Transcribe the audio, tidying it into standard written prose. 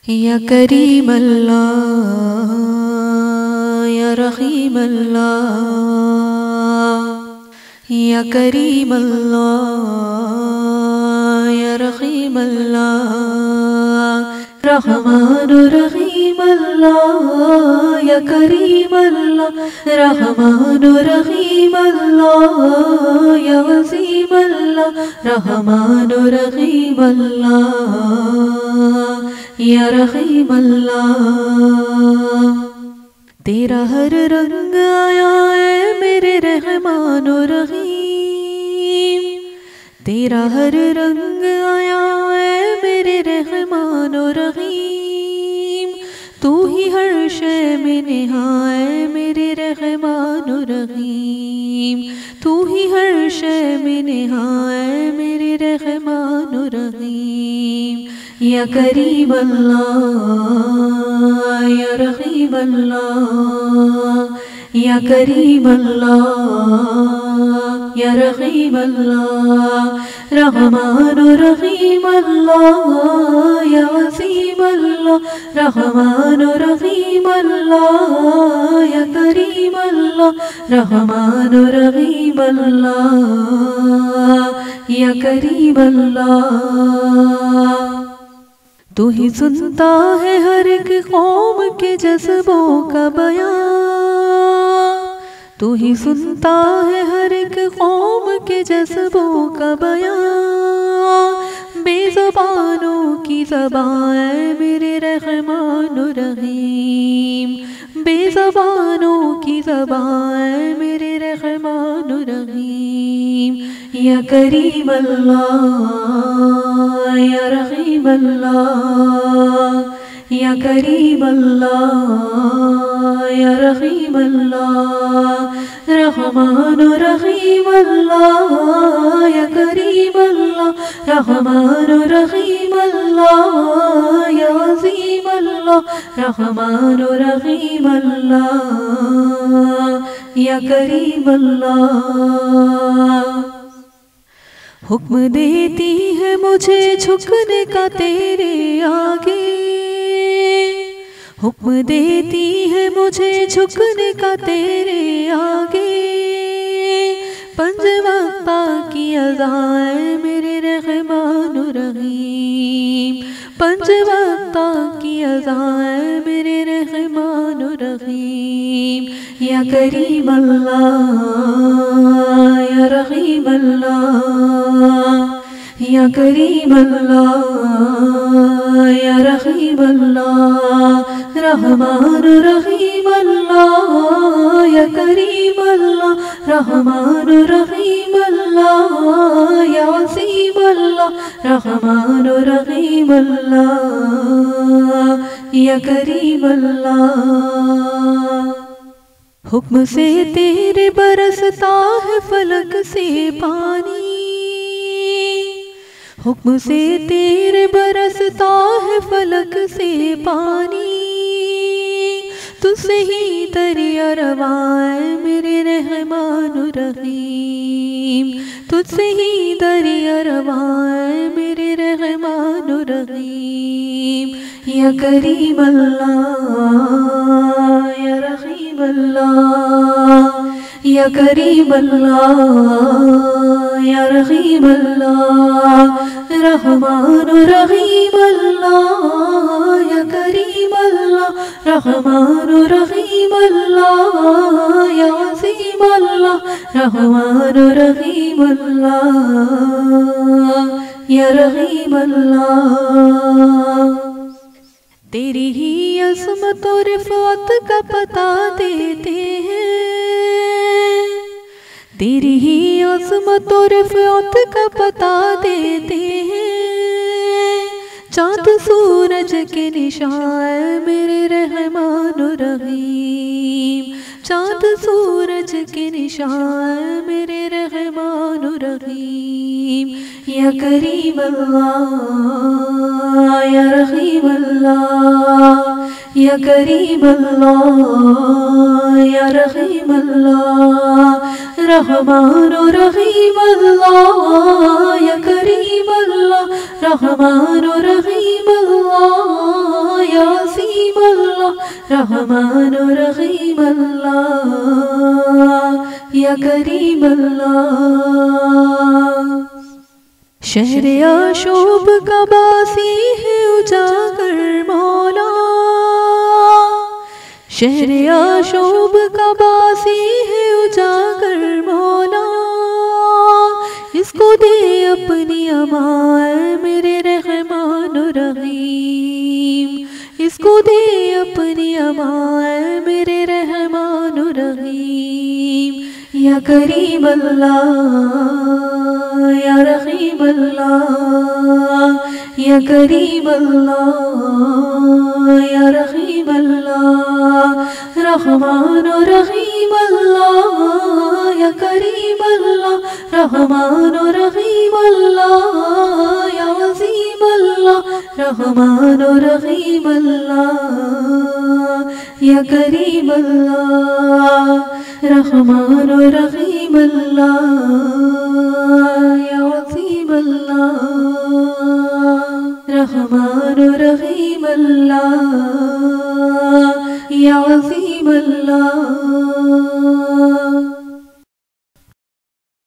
یا کریم اللہ یا رحیم اللہ یا کریم اللہ یا رحیم اللہ رحمان رحیم اللہ یا کریم اللہ رحمان رحیم اللہ یا عظیم اللہ رحمان رحیم اللہ یا رحیم اللہ تیرا ہر رنگ آیا ہے میرے رحمان رحیم تیرا ہر رنگ آیا ہے میرے رحمان رحیم تو ہی ہر شے میں نہائے میرے رحمان رحیم تو ہی ہر شے میں نہائے میرے رحمان رحیم یا کریم اللہ یا رحیم اللہ یا کریم اللہ یا رحیم اللہ رحمان رحیم اللہ یا عظیم اللہ رحمان رحیم اللہ یا کریم اللہ رحمان رحیم اللہ یا کریم اللہ تو ہی سنتا ہے ہر ایک قوم کے جذبوں کا بیان تو ہی سنتا ہے ہر ایک قوم کے جذبوں کا بیان بے زبانوں کی زبان ہے میرے رحمان رحیم بے زبانوں کی زبان ہے میرے رحمان رحیم یا کریم اللہ یا رحیم اللہ یا کریم اللہ یا رحیم اللہ رحمان رحیم اللہ یا کریم اللہ رحمان رحیم اللہ یا عظیم اللہ رحمان رحیم اللہ یا کریم اللہ حکم دیتی ہے مجھے جھکنے کا تیرے آگے حکم دیتی ہے مجھے جھکنے کا تیرے آگے پنج وقتہ کی اذان میرے رحمان رحیم پنج وقتہ کی اذان میرے رحمان رحیم یا کریم اللہ یا رحیم اللہ یا کریم اللہ یا رحیم اللہ رحمان رحیم اللہ یا کریم اللہ رحمان رحیم اللہ یا عظیم اللہ رحمان رحیم اللہ یا کریم اللہ حکم سے تیرے برستا ہے فلک سے پانی حکم سے تیرے برستا ہے فلک سے پانی تجھ سے ہی دریا رواں ہے میرے رحمان رحیم تجھ سے ہی دریا رواں ہے میرے رحمان رحیم یا کریم اللہ یا رحیم اللہ یا کریم اللہ یا رحیم اللہ رحمان رحیم اللہ یا کریم اللہ رحمان رحیم اللہ یا عظیم اللہ رحمان رحیم اللہ یا رحیم اللہ تیری ہی عظمت و رفعت کا پتہ دیتے ہیں تیری ہی عظمت و رفعت کا پتہ دیتے ہیں چاند سورج کے نشان میرے رحمان رحیم چاند سورج کے نشان میرے رحمان رحیم یا کریم اللہ یا رحیم اللہ یا کریم اللہ یا رحیم اللہ رحمان رحیم اللہ یا کریم اللہ رحمان رحیم اللہ اللہ رحمان و رحیم اللہ یا کریم اللہ شہر آشوب کا باسی ہے اجاگر مولا شہر آشوب کا باسی ہے اجاگر مولا اس کو دے اپنی امان میرے رحمان و رحیم اس کو دے اپنی امان میرے رحمان و رحیم یا کریم اللہ یا رحیم اللہ یا کریم اللہ یا رحیم اللہ رحمان و رحیم اللہ یا کریم اللہ رحمان و رحیم اللہ یا عظیم اللہ رحمان و رحیم اللہ یا کریم اللہ رحمان و رحیم اللہ یا عظیم اللہ رحمان و رحیم اللہ یا عظیم اللہ